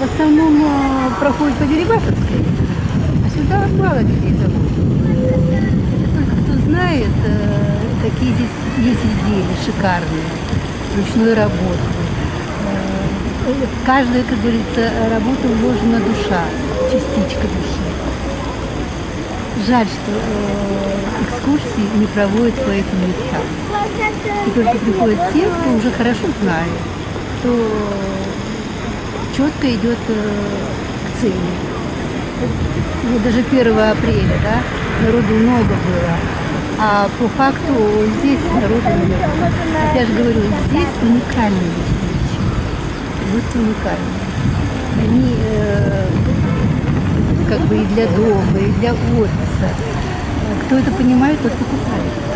основном проходит по Дерибасовской, а сюда мало людей зовут. Только кто знает, какие здесь есть изделия шикарные, ручной работы. В каждая, как говорится, работа вложена душа, частичка души. Жаль, что экскурсии не проводят по этим местам. И только приходят те, кто уже хорошо знает, кто четко идет к цели. Вот даже 1 апреля, да, народу много было, а по факту здесь народу нет. Я же говорю, здесь уникальные встречи, просто уникальные. Они как бы и для дома, и для офиса. Кто это понимает, тот покупает.